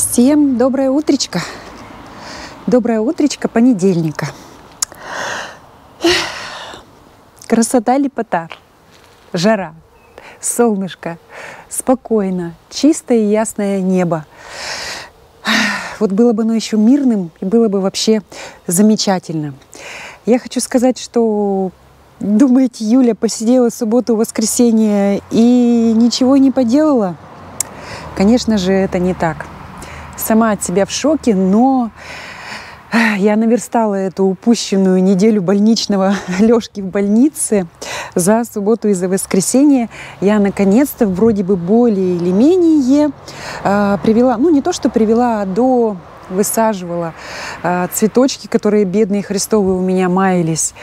Всем доброе утречко. Доброе утречко понедельника. Красота, лепота, жара, солнышко, спокойно, чистое и ясное небо. Вот было бы оно еще мирным, и было бы вообще замечательно. Я хочу сказать, что, думаете, Юля посидела субботу, воскресенье и ничего не поделала? Конечно же, это не так. Сама от себя в шоке, но я наверстала эту упущенную неделю больничного лёжки в больнице за субботу и за воскресенье. Я наконец-то вроде бы более или менее привела, ну не то что привела, а высаживала цветочки, которые бедные Христовы у меня маялись.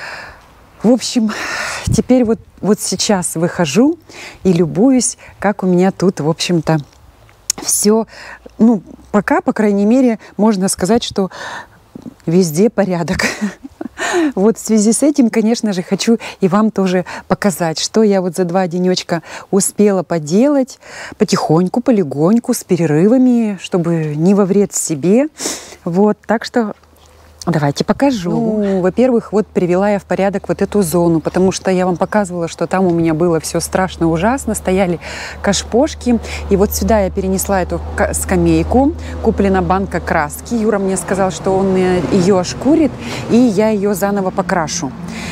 В общем, теперь вот сейчас выхожу и любуюсь, как у меня тут, в общем-то, все, ну, пока, по крайней мере, можно сказать, что везде порядок. Вот в связи с этим, конечно же, хочу и вам тоже показать, что я вот за 2 денечка успела поделать потихоньку, полегоньку, с перерывами, чтобы не во вред себе. Вот, так что давайте покажу. Ну, во-первых, вот привела я в порядок вот эту зону, потому что я вам показывала, что там у меня было все страшно ужасно, стояли кашпошки. И вот сюда я перенесла эту скамейку, куплена банка краски. Юра мне сказал, что он ее ошкурит, и я ее заново покрашу.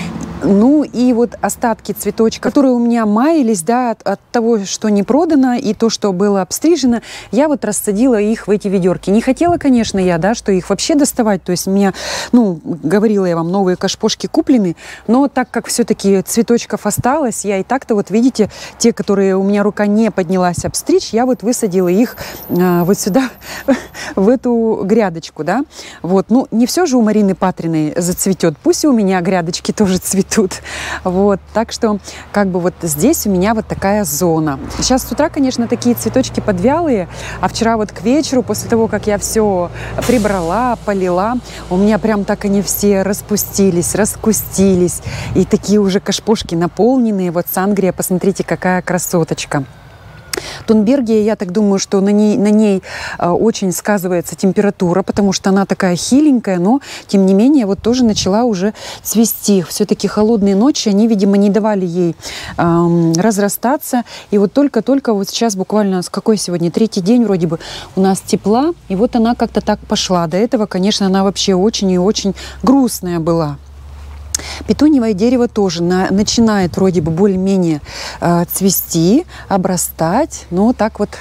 Ну и вот остатки цветочков, которые у меня маялись, да, от того, что не продано, и то, что было обстрижено, я вот рассадила их в эти ведерки. Не хотела, конечно, я, да, что их вообще доставать. То есть у меня, ну, говорила я вам, новые кашпошки куплены, но так как все-таки цветочков осталось, я и так-то вот, видите, те, которые у меня рука не поднялась обстричь, я вот высадила их вот сюда, в эту грядочку, да. Вот, ну, не все же у Марины Патриной зацветет, пусть и у меня грядочки тоже цветут. Вот, так что как бы вот здесь у меня вот такая зона. Сейчас с утра, конечно, такие цветочки подвялые, а вчера вот к вечеру, после того, как я все прибрала, полила, у меня прям так они все распустились, раскустились, и такие уже кашпошки наполненные. Вот сангрия, посмотрите, какая красоточка. Тунбергия, я так думаю, что на ней очень сказывается температура, потому что она такая хиленькая, но, тем не менее, вот тоже начала уже цвести. Все-таки холодные ночи, они, видимо, не давали ей разрастаться. И вот только-только вот сейчас буквально, с какой сегодня, 3-й день вроде бы у нас тепла, и вот она как-то так пошла. До этого, конечно, она вообще очень и очень грустная была. Петуниевое дерево тоже начинает вроде бы более-менее цвести, обрастать, но так вот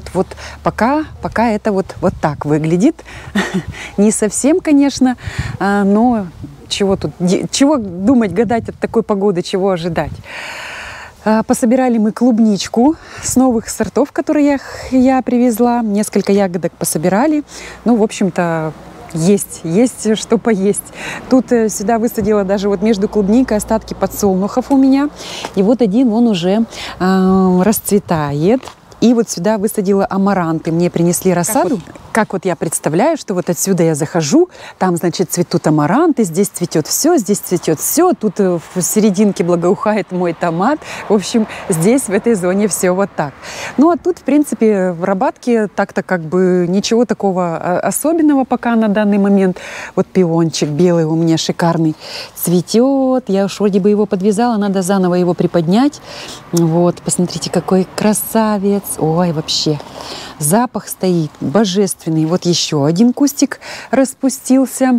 пока это вот так выглядит. Не совсем, конечно, но чего думать, гадать от такой погоды, чего ожидать. Пособирали мы клубничку с новых сортов, которые я привезла. Несколько ягодок пособирали. Ну, в общем-то, есть что поесть. Тут сюда высадила даже вот между клубникой остатки подсолнухов у меня. И вот один он уже расцветает. И вот сюда высадила амаранты. Мне принесли рассаду. Как вот я представляю, что вот отсюда я захожу, там, значит, цветут амаранты, здесь цветет все, тут в серединке благоухает мой томат. В общем, здесь, в этой зоне, все вот так. Ну, а тут, в принципе, в Рабатке так-то как бы ничего такого особенного пока на данный момент. Вот пиончик белый у меня шикарный цветет. Я уж вроде бы его подвязала, надо заново его приподнять. Вот, посмотрите, какой красавец. Ой, вообще, запах стоит божественный. Вот еще один кустик распустился.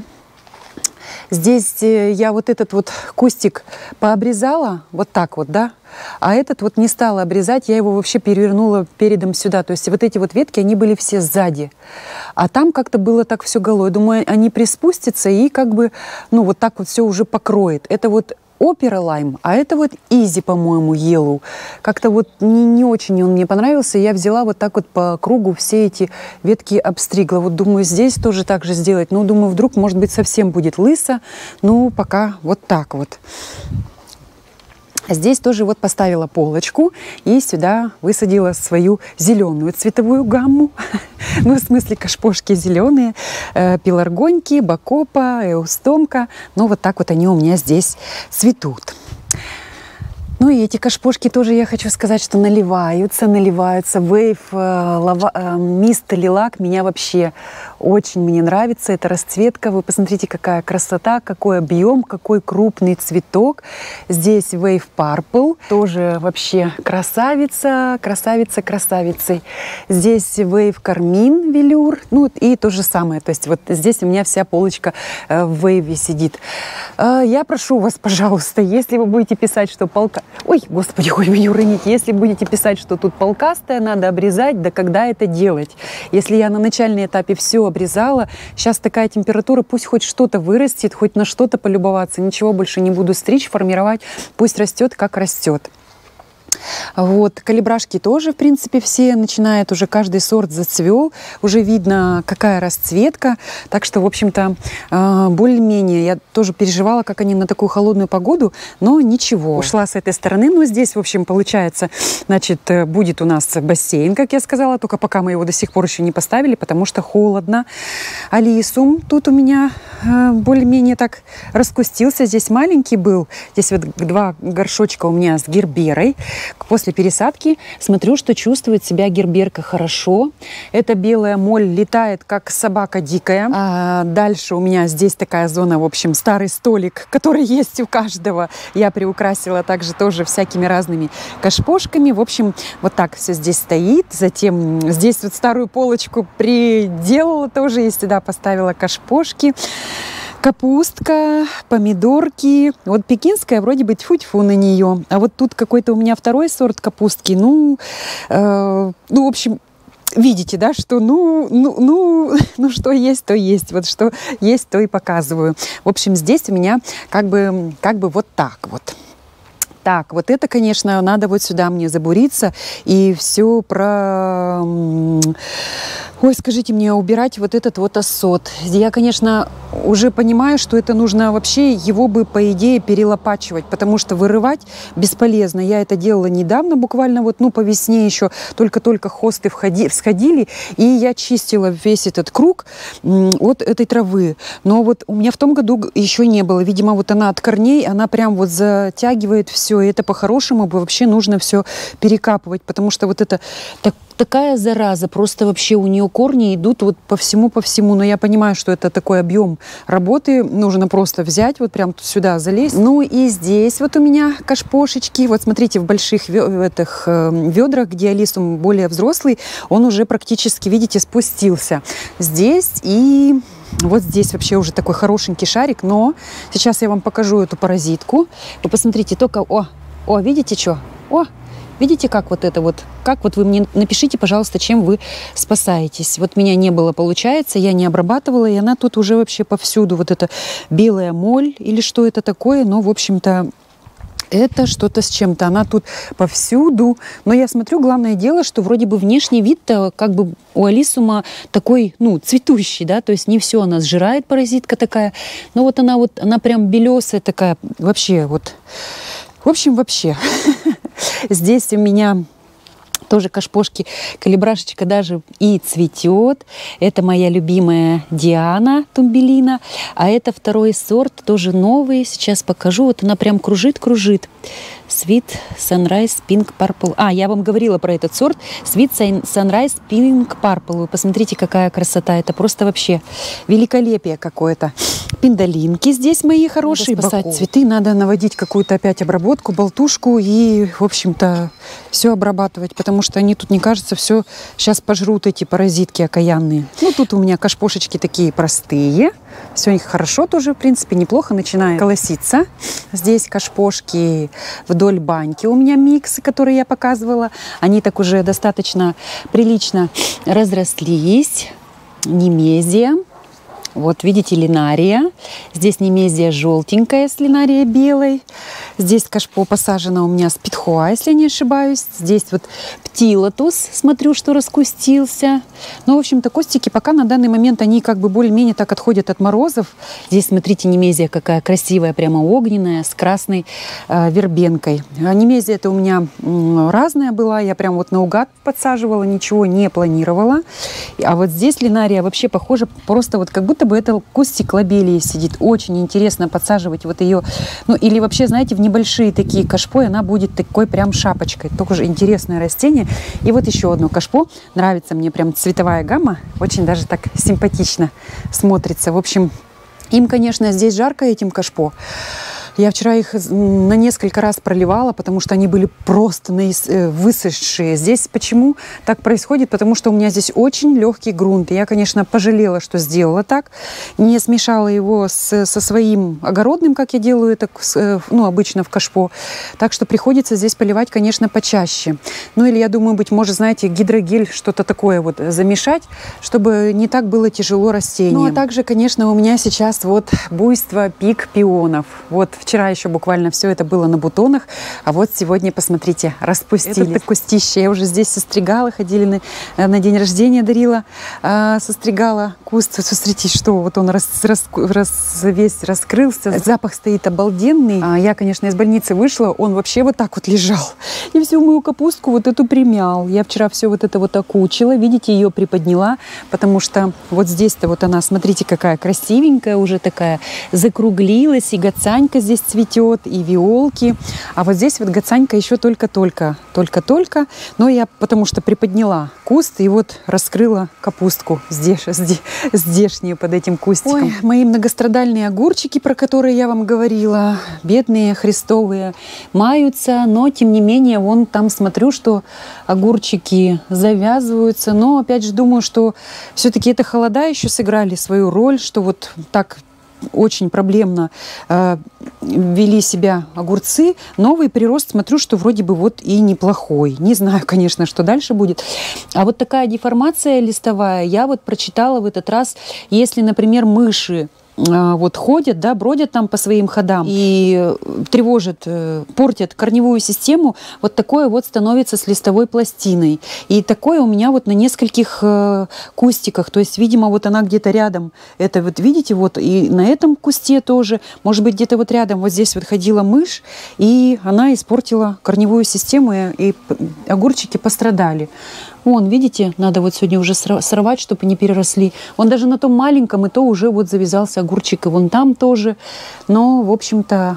Здесь я вот этот вот кустик пообрезала, вот так вот, да, а этот вот не стала обрезать, я его вообще перевернула передом сюда. То есть вот эти вот ветки, они были все сзади. А там как-то было так все голой. Думаю, они приспустятся и как бы, ну, вот так вот все уже покроет. Это вот Опера лайм, а это вот Изи, по-моему, Yellow. Как-то вот не очень он мне понравился. Я взяла вот так вот по кругу все эти ветки обстригла. Вот думаю, здесь тоже так же сделать. Ну, думаю, вдруг, может быть, совсем будет лысо. Ну, пока вот так вот. Здесь тоже вот поставила полочку и сюда высадила свою зеленую цветовую гамму. Ну, в смысле, кашпошки зеленые, пеларгоньки, бакопа, эустомка. Ну, вот так вот они у меня здесь цветут. Ну и эти кашпошки тоже, я хочу сказать, что наливаются. Wave Mist Lilac меня вообще очень мне нравится. Это расцветка. Вы посмотрите, какая красота, какой объем, какой крупный цветок. Здесь Wave Purple. Тоже вообще красавица, красавица, красавицей. Здесь Wave Carmine Velour. Ну и то же самое. То есть вот здесь у меня вся полочка в Wave сидит. Я прошу вас, пожалуйста, если вы будете писать, что полка... Ой, господи, ой, вы не уроните. Если будете писать, что тут полкастая, надо обрезать, да когда это делать? Если я на начальном этапе все обрезала, сейчас такая температура, пусть хоть что-то вырастет, хоть на что-то полюбоваться, ничего больше не буду стричь, формировать, пусть растет, как растет. Вот, калибрашки тоже, в принципе, все начинают, уже каждый сорт зацвел, уже видно, какая расцветка, так что, в общем-то, более-менее, я тоже переживала, как они на такую холодную погоду, но ничего. Ушла с этой стороны, но здесь, в общем, получается, значит, будет у нас бассейн, как я сказала, только пока мы его до сих пор еще не поставили, потому что холодно. Алисум тут у меня более-менее так раскустился, здесь маленький был, здесь вот 2 горшочка у меня с герберой. После пересадки смотрю, что чувствует себя герберка хорошо. Эта белая моль летает, как собака дикая. А дальше у меня здесь такая зона, в общем, старый столик, который есть у каждого. Я приукрасила также тоже всякими разными кашпошками. В общем, вот так все здесь стоит. Затем здесь вот старую полочку приделала тоже и сюда поставила кашпошки. Капустка, помидорки. Вот пекинская вроде бы тьфу-тьфу на нее. А вот тут какой-то у меня второй сорт капустки. Ну, в общем, видите, да, что ну, что есть, то есть. Вот что есть, то и показываю. В общем, здесь у меня как бы вот так вот. Так, вот это, конечно, надо вот сюда мне забуриться и все про... Ой, скажите мне, убирать вот этот вот осот. Я, конечно, уже понимаю, что это нужно вообще его бы, по идее, перелопачивать, потому что вырывать бесполезно. Я это делала недавно, буквально вот, по весне еще только-только хосты всходили, и я чистила весь этот круг от этой травы. Но вот у меня в том году еще не было. Видимо, вот она от корней, она прям вот затягивает все. И это по-хорошему бы вообще нужно все перекапывать, потому что вот это такая зараза, просто вообще у нее корни идут вот по всему. Но я понимаю, что это такой объем работы, нужно просто взять, вот прям сюда залезть. Ну и здесь вот у меня кашпошечки, вот смотрите, в больших ведрах, где алисум более взрослый, он уже практически, видите, спустился. Здесь и... Вот здесь вообще уже такой хорошенький шарик, но сейчас я вам покажу эту паразитку. Вы посмотрите, только, видите что? Видите, как вот это вот, как вот вы мне напишите, пожалуйста, чем вы спасаетесь. Вот меня не было, получается, я не обрабатывала, и она тут уже вообще повсюду. Вот это белая моль или что это такое, но, в общем-то, это что-то с чем-то. Она тут повсюду. Но я смотрю, главное дело, что вроде бы внешний вид-то как бы у алисума такой, цветущий, да, то есть не все она сжирает, паразитка такая. Но вот она прям белесая такая, вообще вот. В общем, вообще. Здесь у меня тоже кашпошки, калибрашечка даже и цветет. Это моя любимая Диана Тумбелина. А это второй сорт, тоже новый. Сейчас покажу. Вот она прям кружит. Sweet Sunrise Pink Purple. Я вам говорила про этот сорт. Sweet Sunrise Pink Purple. Вы посмотрите, какая красота. Это просто вообще великолепие какое-то. Пиндалинки здесь мои хорошие. Надо спасать цветы, надо наводить какую-то опять обработку, болтушку и, в общем-то, все обрабатывать, потому что они тут, мне кажется, все сейчас пожрут, эти паразитки окаянные. Тут у меня кашпошечки такие простые. Все у них хорошо тоже, в принципе, неплохо начинает колоситься. Здесь кашпошки вдоль баньки у меня миксы, которые я показывала. Они так уже достаточно прилично разрослись. Немезия. Вот видите, линария. Здесь немезия желтенькая с линарией белой. Здесь кашпо посажено у меня с питхуа, если не ошибаюсь. Здесь вот птилотус, смотрю, что раскустился. Ну, в общем-то, кустики пока на данный момент, они как бы более-менее так отходят от морозов. Здесь, смотрите, немезия какая красивая, прямо огненная, с красной вербенкой. Немезия это у меня разная была. Я прям вот наугад подсаживала, ничего не планировала. А вот здесь линария вообще похожа просто вот как будто будто бы это кустик лобелии сидит. Очень интересно подсаживать вот ее, ну или вообще, знаете, в небольшие такие кашпо, и она будет такой прям шапочкой. Тоже интересное растение. И вот еще одно кашпо. Нравится мне прям цветовая гамма. Очень даже так симпатично смотрится. В общем, им, конечно, здесь жарко, этим кашпо. Я вчера их на несколько раз проливала, потому что они были просто высохшие. Здесь почему так происходит? Потому что у меня здесь очень легкий грунт. И я, конечно, пожалела, что сделала так. Не смешала его со своим огородным, как я делаю это, ну, обычно в кашпо. Так что приходится здесь поливать, конечно, почаще. Ну, или, я думаю, быть может, знаете, гидрогель, что-то такое вот замешать, чтобы не так было тяжело растениям. Ну, а также, конечно, у меня сейчас вот буйство пик пионов. Вот вчера еще буквально все это было на бутонах, а вот сегодня, посмотрите, распустились. Это кустище. Я уже здесь состригала, ходили на день рождения, дарила, состригала куст. Смотрите, что вот он весь раскрылся. Запах стоит обалденный. Я, конечно, из больницы вышла, он вообще вот так вот лежал. И всю мою капустку вот эту примял. Я вчера все вот это вот окучила, видите, ее приподняла, потому что вот здесь-то вот она, смотрите, какая красивенькая уже такая, закруглилась, и гацанька здесь цветет, и виолки. А вот здесь вот гацанька еще только-только. Но я потому что приподняла куст и вот раскрыла капустку здешнюю под этим кустиком. Ой, мои многострадальные огурчики, про которые я вам говорила, бедные, христовые, маются, но тем не менее, вон там смотрю, что огурчики завязываются. Но опять же думаю, что все-таки это холода еще сыграли свою роль, что вот так очень проблемно вели себя огурцы. Новый прирост, смотрю, что вроде бы вот и неплохой. Не знаю, конечно, что дальше будет. А вот такая деформация листовая, я вот прочитала в этот раз, если, например, мыши вот ходят, да, бродят там по своим ходам и тревожат, портят корневую систему, вот такое вот становится с листовой пластиной. И такое у меня вот на нескольких кустиках, то есть, видимо, вот она где-то рядом, это вот видите, вот и на этом кусте тоже, может быть, где-то вот рядом вот здесь вот ходила мышь, и она испортила корневую систему, и огурчики пострадали. Вон, видите, надо вот сегодня уже сорвать, чтобы не переросли. Вон даже на том маленьком, и то уже вот завязался огурчик, и вон там тоже. Но, в общем-то.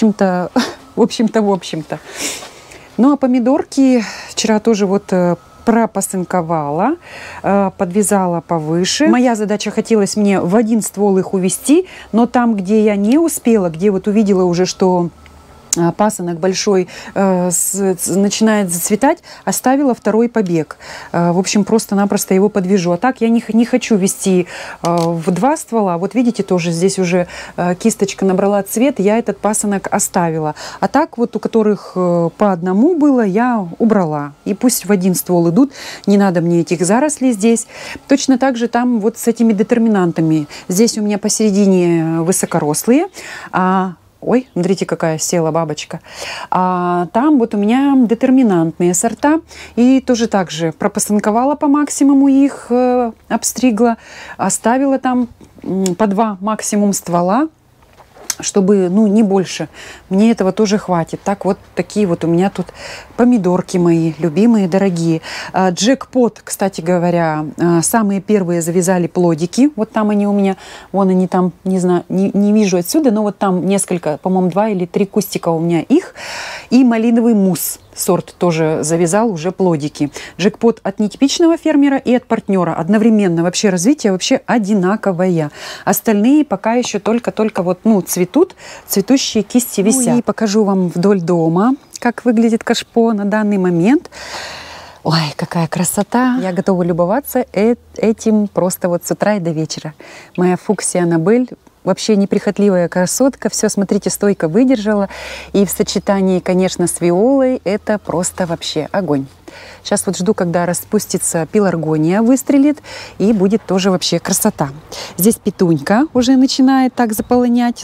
Ну, а помидорки вчера тоже вот пропасынковала, подвязала повыше. Моя задача, хотелось мне в один ствол их увести, но там, где я не успела, где вот увидела уже, что пасынок большой начинает зацветать, оставила второй побег. В общем, просто-напросто его подвяжу. А так я не хочу вести в два ствола. Вот видите, тоже здесь уже кисточка набрала цвет, я этот пасынок оставила. А так вот у которых по одному было, я убрала. И пусть в один ствол идут, не надо мне этих зарослей здесь. Точно так же там вот с этими детерминантами. Здесь у меня посередине высокорослые, ой, смотрите, какая села бабочка. А там вот у меня детерминантные сорта. И тоже так же пропасынковала по максимуму их, обстригла. Оставила там по 2 максимум ствола, чтобы, ну, не больше. Мне этого тоже хватит. Так вот, такие вот у меня тут помидорки мои, любимые, дорогие. Джекпот, кстати говоря, самые первые завязали плодики. Вот там они у меня, вон они там, не знаю, не вижу отсюда, но вот там несколько, по-моему, 2 или 3 кустика у меня их. И малиновый мусс. Сорт тоже завязал уже плодики. Джекпот от нетипичного фермера и от партнера. Одновременно вообще развитие вообще одинаковое. Остальные пока еще только-только вот, ну, цветут, цветущие кисти висят. Ну, и покажу вам вдоль дома, как выглядит кашпо на данный момент. Ой, какая красота! Я готова любоваться этим просто вот с утра и до вечера. Моя фуксия Аннабель. Вообще неприхотливая красотка. Все, смотрите, стойко выдержала. И в сочетании, конечно, с виолой это просто вообще огонь. Сейчас вот жду, когда распустится пеларгония, выстрелит, и будет тоже вообще красота. Здесь петунька уже начинает так заполонять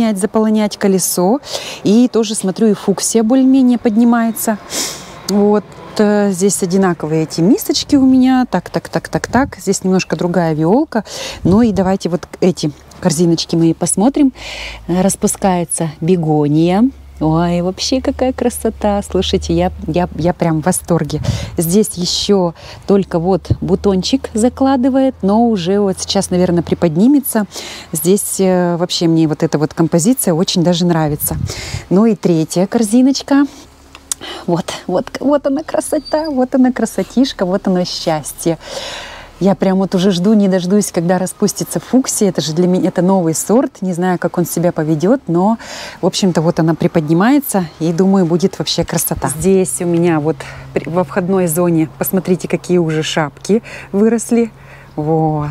колесо. И тоже смотрю, и фуксия более-менее поднимается. Вот. Здесь одинаковые эти мисочки у меня. Так. Здесь немножко другая виолка. Ну и давайте вот эти корзиночки мои посмотрим. Распускается бегония. Ой, вообще какая красота. Слушайте, я прям в восторге. Здесь еще только вот бутончик закладывает, но уже вот сейчас, наверное, приподнимется. Здесь вообще мне вот эта вот композиция очень даже нравится. Ну и третья корзиночка. Вот она красота, вот она красотишка, вот оно счастье. Я прям вот уже жду, не дождусь, когда распустится фуксия. Это же для меня это новый сорт. Не знаю, как он себя поведет, но, в общем-то, вот она приподнимается. И, думаю, будет вообще красота. Здесь у меня вот во входной зоне, посмотрите, какие уже шапки выросли. Вот.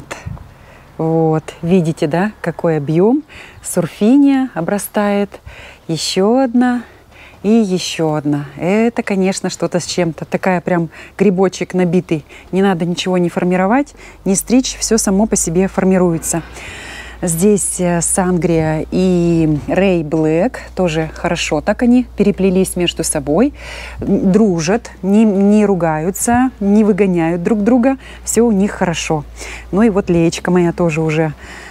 Видите, да, какой объем. Сурфиния обрастает. Еще одна. И еще одна. Это, конечно, что-то с чем-то. Такая прям грибочек набитый. Не надо ничего не формировать, не стричь. Все само по себе формируется. Здесь Сангрия и Рэй Блэк. Тоже хорошо так они переплелись между собой. Дружат, не ругаются, не выгоняют друг друга. Все у них хорошо. Ну и вот Леечка моя тоже уже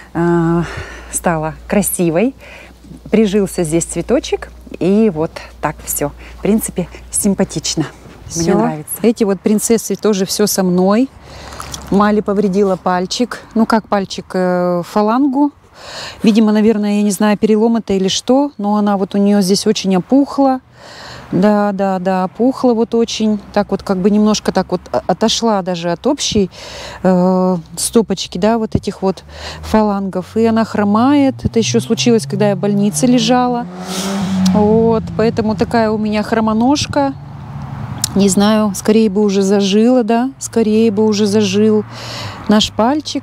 стала красивой. Прижился здесь цветочек. И вот так все. В принципе, симпатично. Мне нравится. Эти вот принцессы тоже все со мной. Мали повредила пальчик. Ну, как пальчик? Фалангу. Видимо, наверное, я не знаю, перелом это или что. Но она вот у нее здесь очень опухла. Да, опухла вот очень. Так вот как бы немножко так вот отошла даже от общей стопочки, да, вот этих вот фалангов. И она хромает. Это еще случилось, когда я в больнице лежала. Вот, поэтому такая у меня хромоножка. Не знаю, скорее бы уже зажила, да, скорее бы уже зажил наш пальчик.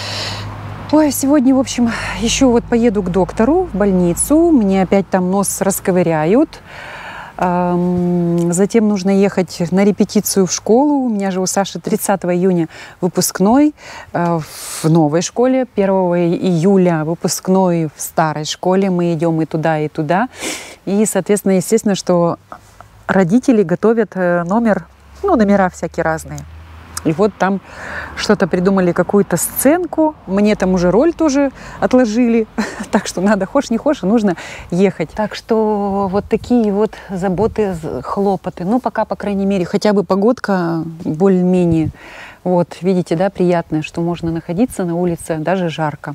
Ой, сегодня, в общем, еще вот поеду к доктору в больницу. Мне опять там нос расковыряют. Затем нужно ехать на репетицию в школу. У меня же у Саши 30 июня выпускной в новой школе. 1 июля выпускной в старой школе. Мы идем и туда, и туда. И, соответственно, естественно, что родители готовят номера всякие разные. И вот там что-то придумали, какую-то сценку. Мне там уже роль тоже отложили. Так что надо, хошь не хошь, нужно ехать. Так что вот такие вот заботы, хлопоты. Ну, пока, по крайней мере, хотя бы погодка более-менее. Вот, видите, да, приятная, что можно находиться на улице, даже жарко.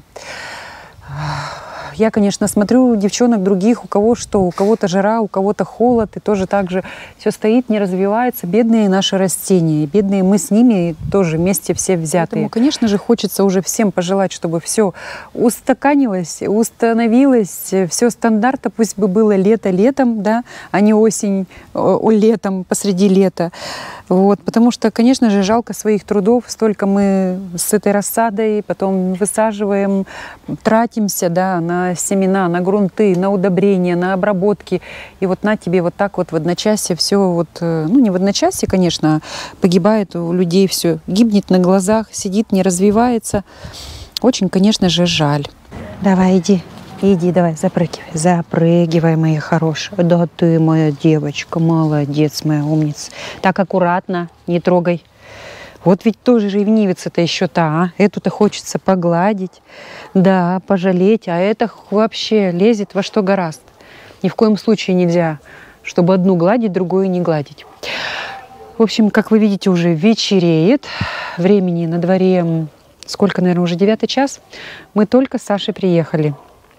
Я, конечно, смотрю девчонок других, у кого что, у кого-то жара, у кого-то холод, и тоже так же все стоит, не развивается. Бедные наши растения, бедные мы с ними тоже вместе все взятые. Поэтому, конечно же, хочется уже всем пожелать, чтобы все устаканилось, установилось, все стандарта, пусть бы было лето летом, да, а не осень летом, посреди лета. Вот, потому что, конечно же, жалко своих трудов, столько мы с этой рассадой потом высаживаем, тратимся, да, на семена, на грунты, на удобрения, на обработки. И вот на тебе вот так вот в одночасье все вот, ну не в одночасье, конечно, погибает у людей все, гибнет на глазах, сидит, не развивается. Очень, конечно же, жаль. Давай, иди, давай, запрыгивай, моя хорошая. Да ты, моя девочка, молодец, моя умница. Так аккуратно, не трогай. Вот ведь тоже ревнивица-то еще та, а? Эту-то хочется погладить, да, пожалеть, а это вообще лезет во что гораст. Ни в коем случае нельзя, чтобы одну гладить, другую не гладить. В общем, как вы видите, уже вечереет. Времени на дворе, сколько, наверное, уже 9 час. Мы только с Сашей приехали.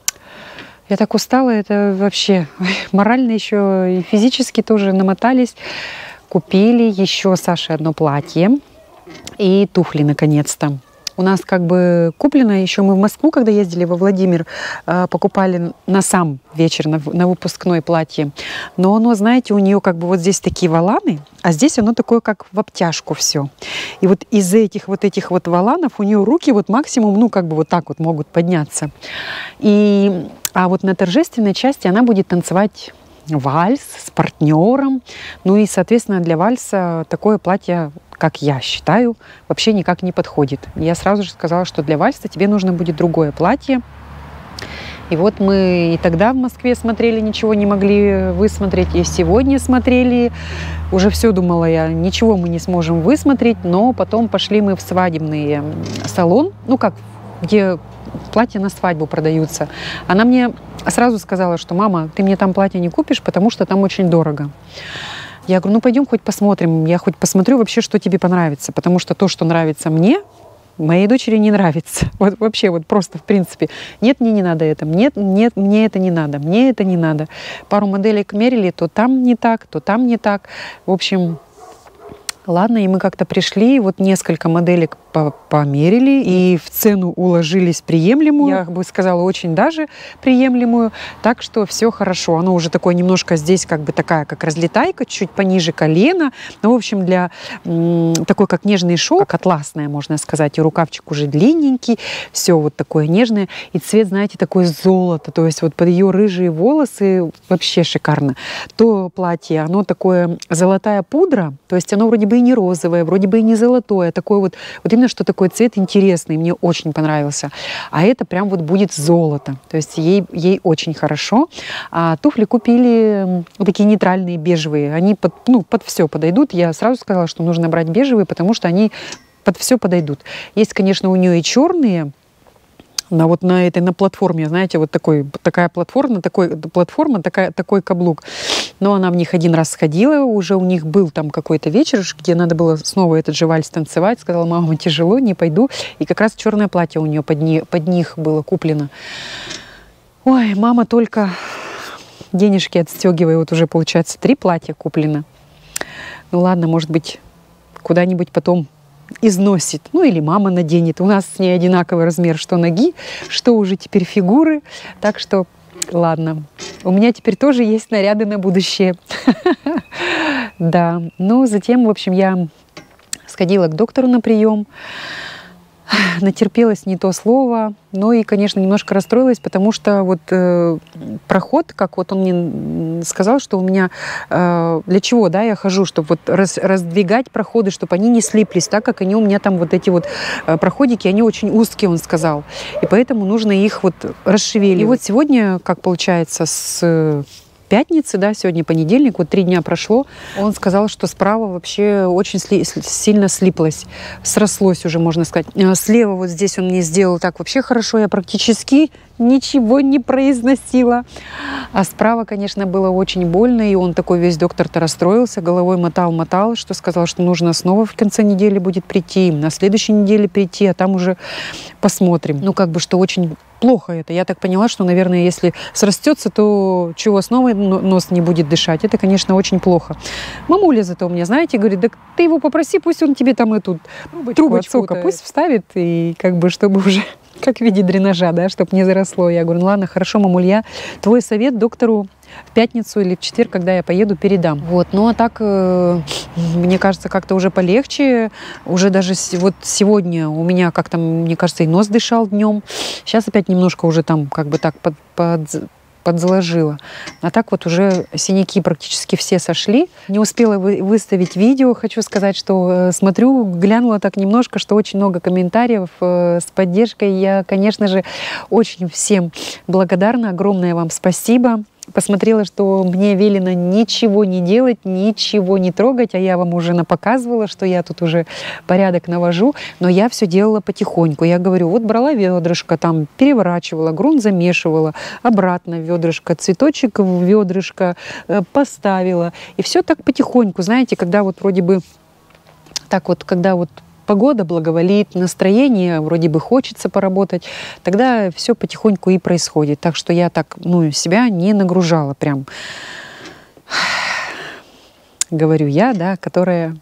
Я так устала, это вообще морально еще и физически тоже намотались. Купили еще Саше одно платье и туфли, наконец-то. У нас как бы куплено, еще мы в Москву, когда ездили во Владимир, покупали на сам вечер, на выпускное платье. Но оно, знаете, у нее как бы вот здесь такие воланы, а здесь оно такое, как в обтяжку все. И вот из этих вот воланов у нее руки вот максимум, ну как бы вот так вот могут подняться. А вот на торжественной части она будет танцевать вальс с партнером. Ну и, соответственно, для вальса такое платье, как я считаю, вообще никак не подходит. Я сразу же сказала, что для вальса тебе нужно будет другое платье. И вот мы и тогда в Москве смотрели, ничего не могли высмотреть, и сегодня смотрели. Уже все думала я, ничего мы не сможем высмотреть, но потом пошли мы в свадебный салон, ну как, где платья на свадьбу продаются. Она мне сразу сказала, что мама, ты мне там платье не купишь, потому что там очень дорого. Я говорю, ну пойдем хоть посмотрим, я хоть посмотрю вообще, что тебе понравится, потому что то, что нравится мне, моей дочери не нравится. Вот вообще вот просто в принципе. Нет, мне не надо это. Нет, мне это не надо. Мне это не надо. Пару моделек мерили, то там не так, то там не так. В общем, ладно, и мы как-то пришли, вот несколько моделек померили и в цену уложились приемлемую. Я бы сказала, очень даже приемлемую. Так что все хорошо. Оно уже такое немножко здесь как бы такая, как разлетайка, чуть пониже колена. Ну, в общем, для такой, как нежный шелк, как атласная, можно сказать. И рукавчик уже длинненький. Все вот такое нежное. И цвет, знаете, такой золото. То есть вот под ее рыжие волосы вообще шикарно. То платье, оно такое золотая пудра. То есть оно вроде бы и не розовое, вроде бы и не золотое. Такое вот именно что такой цвет интересный, мне очень понравился. А это прям вот будет золото. То есть ей очень хорошо. А туфли купили такие нейтральные, бежевые. Они под все подойдут. Я сразу сказала, что нужно брать бежевые, потому что они под все подойдут. Есть, конечно, у нее и черные, на платформе, знаете, вот такая платформа, такой каблук. Но она в них один раз сходила, уже у них был там какой-то вечер, где надо было снова этот же вальс танцевать. Сказала, мама, тяжело, не пойду. И как раз черное платье у нее под них было куплено. Ой, мама только денежки отстегивая, вот уже получается 3 платья куплено. Ну ладно, может быть, куда-нибудь потом износит. Ну или мама наденет. У нас с ней одинаковый размер, что ноги, что уже теперь фигуры. Так что ладно. У меня теперь тоже есть наряды на будущее. Да. Ну, затем, в общем, я сходила к доктору на прием. Натерпелась не то слово. Ну и, конечно, немножко расстроилась, потому что вот проход, как вот он мне сказал, что у меня для чего, да, я хожу, чтобы вот раздвигать проходы, чтобы они не слиплись, так как они у меня там вот эти вот проходики, они очень узкие, он сказал. И поэтому нужно их вот расшевеливать. И вот сегодня, как получается, с пятницы, да, сегодня понедельник, вот 3 дня прошло, он сказал, что справа вообще очень сильно слиплось, срослось уже, можно сказать. Слева вот здесь он мне сделал так вообще хорошо, я практически ничего не произносила. А справа, конечно, было очень больно, и он такой весь доктор-то расстроился, головой мотал, что сказал, что нужно снова в конце недели будет прийти, на следующей неделе прийти, а там уже посмотрим. Ну, как бы, что очень плохо это. Я так поняла, что, наверное, если срастется, то чего снова нос не будет дышать. Это, конечно, очень плохо. Мамуля зато у меня, знаете, говорит, да ты его попроси, пусть он тебе там эту трубочку пусть вставит, и как бы, чтобы уже как в виде дренажа, да, чтобы не заросло. Я говорю, ну ладно, хорошо, мамуль, твой совет доктору в пятницу или в четверг, когда я поеду, передам. Вот, ну а так, мне кажется, как-то уже полегче. Уже даже вот сегодня у меня как-то, мне кажется, и нос дышал днем. Сейчас опять немножко уже там как бы так подзаложила. А так вот уже синяки практически все сошли. Не успела выставить видео. Хочу сказать, что смотрю, глянула так немножко, что очень много комментариев с поддержкой. Я, конечно же, очень всем благодарна. Огромное вам спасибо. Посмотрела, что мне велено ничего не делать, ничего не трогать, а я вам уже напоказывала, что я тут уже порядок навожу, но я все делала потихоньку. Я говорю, вот брала ведрышко, там переворачивала, грунт замешивала, обратно в ведрышко, цветочек в ведрышко поставила. И все так потихоньку, знаете, когда вот вроде бы так вот, когда вот погода благоволит, настроение, вроде бы хочется поработать, тогда все потихоньку и происходит. Так что я так, себя не нагружала прям. Говорю я, да, которая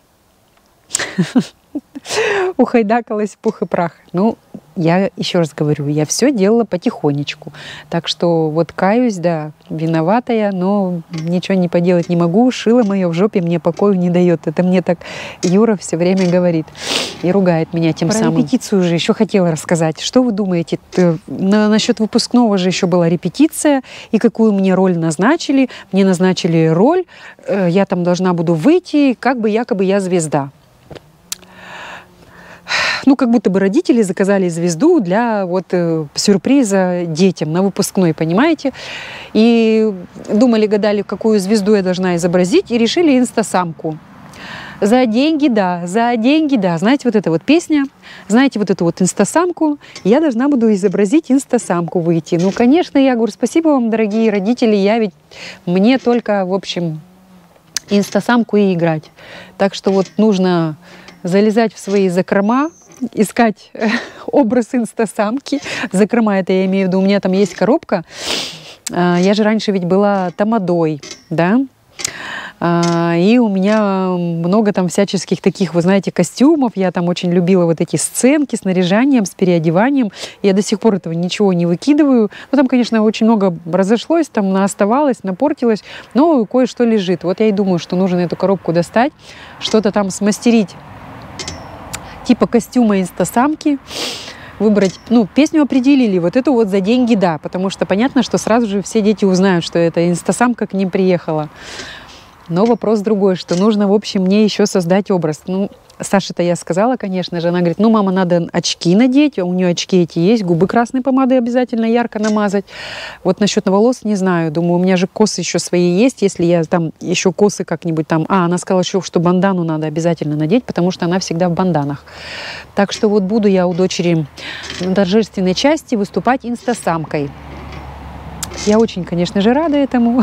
ухайдакалась в пух и прах. Я еще раз говорю, я все делала потихонечку. Так что вот каюсь, да, виновата я, но ничего не поделать не могу. Шило мое в жопе мне покою не дает. Это мне так Юра все время говорит и ругает меня тем самым. Про репетицию же еще хотела рассказать. Что вы думаете? Насчет выпускного же еще была репетиция, и какую мне роль назначили? Мне назначили роль, я там должна буду выйти, как бы якобы я звезда. Как будто бы родители заказали звезду для сюрприза детям на выпускной, понимаете? И думали, гадали, какую звезду я должна изобразить, и решили инстасамку. За деньги, да, за деньги, да. Знаете, вот эта вот песня, знаете, вот эту вот инстасамку, я должна буду изобразить инстасамку выйти. Ну, конечно, я говорю, спасибо вам, дорогие родители, мне только, в общем, инстасамку и играть. Так что вот нужно залезать в свои закрома, искать образ инстасамки. Закрома, это я имею в виду, у меня там есть коробка. Я же раньше ведь была тамадой, да, и у меня много там всяческих таких, вы знаете, костюмов. Я там очень любила вот эти сценки с наряжанием, с переодеванием. Я до сих пор этого ничего не выкидываю. Ну, там, конечно, очень много разошлось, там оставалось, напортилось, но кое-что лежит. Вот я и думаю, что нужно эту коробку достать, что-то там смастерить, типа костюма инстасамки. Выбрать, ну, песню определили, вот эту вот за деньги, да, потому что понятно, что сразу же все дети узнают, что это инстасамка к ним приехала. Но вопрос другой, что нужно, в общем, мне еще создать образ. Ну, Саше-то я сказала, конечно же, она говорит, ну, мама, надо очки надеть, у нее очки эти есть, губы красной помадой обязательно ярко намазать. Вот насчет волос не знаю, думаю, у меня же косы еще свои есть, если я там еще косы как-нибудь там... она сказала еще, что бандану надо обязательно надеть, потому что она всегда в банданах. Так что вот буду я у дочери на торжественной части выступать инстасамкой. Я очень, конечно же, рада этому.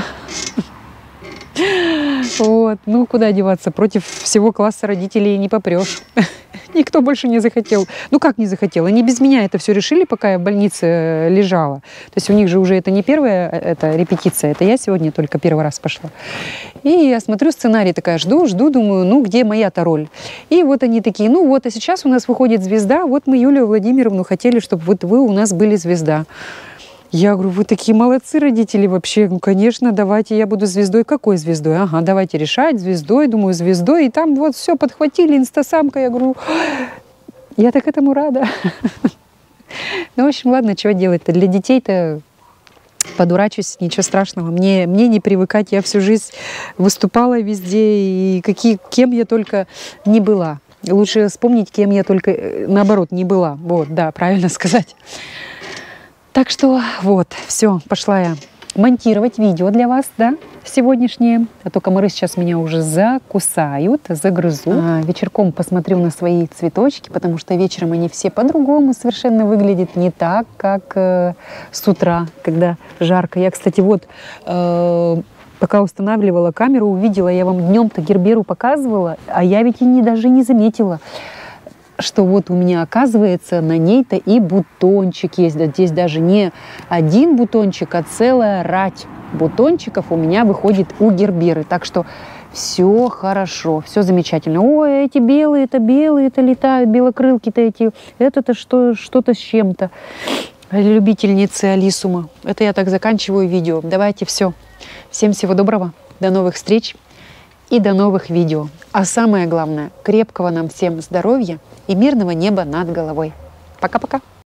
Вот. Ну, куда деваться? Против всего класса родителей не попрешь. Никто больше не захотел. Ну, как не захотел? Они без меня это все решили, пока я в больнице лежала. То есть у них же уже это не первая репетиция, это я сегодня только первый раз пошла. И я смотрю сценарий, такая, жду, думаю, ну, где моя-то роль? И вот они такие, ну, вот, а сейчас у нас выходит звезда, вот мы Юлию Владимировну хотели, чтобы вот вы у нас были звезда. Я говорю, вы такие молодцы, родители, вообще. Ну, конечно, давайте я буду звездой. Какой звездой? Ага, давайте решать, звездой. Думаю, звездой. И там вот все подхватили, инстасамка. Я говорю, я так этому рада. Ну, в общем, ладно, чего делать-то? Для детей-то подурачусь, ничего страшного. Мне не привыкать. Я всю жизнь выступала везде. И кем я только не была. Лучше вспомнить, кем я только, наоборот, не была. Вот, да, правильно сказать. Так что вот, все, пошла я монтировать видео для вас, да, сегодняшнее. А то комары сейчас меня уже закусают, загрызут. Вечерком посмотрю на свои цветочки, потому что вечером они все по-другому совершенно выглядят, не так, как с утра, когда жарко. Я, кстати, вот... пока устанавливала камеру, увидела, я вам днем-то герберу показывала, а я ведь даже не заметила, что вот у меня, оказывается, на ней-то и бутончик есть. Да, здесь даже не один бутончик, а целая рать бутончиков у меня выходит у герберы. Так что все хорошо, все замечательно. Ой, эти белые-то летают, белокрылки-то эти, это-то что-то с чем-то. Любительницы алисума. Это я так заканчиваю видео. Давайте все. Всем всего доброго. До новых встреч и до новых видео. А самое главное, крепкого нам всем здоровья и мирного неба над головой. Пока-пока.